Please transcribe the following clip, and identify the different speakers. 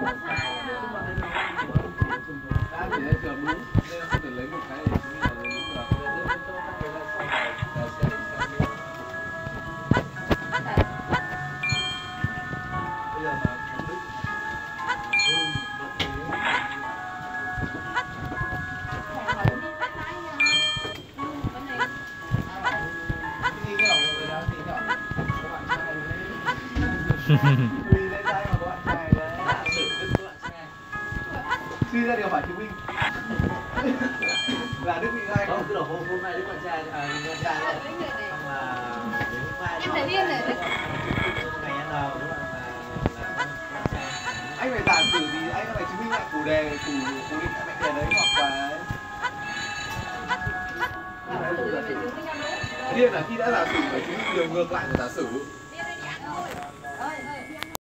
Speaker 1: Đã chỉ là trường đúng nên là không thể lấy một cái để chứng minh là đúng được. Bây giờ là mục đích suy ra điều phải chứng minh là Đức bị gai không? Cứ đổ hôm nay Đức bạn trai này xong là đến hôm mai em thấy điên này ngày ăn đầu các bạn là anh phải giả sử thì anh phải chứng minh lại chủ đề chủ định mệnh đề đấy hoặc là điên là khi đã giả sử phải chứng minh điều ngược lại của giả sử.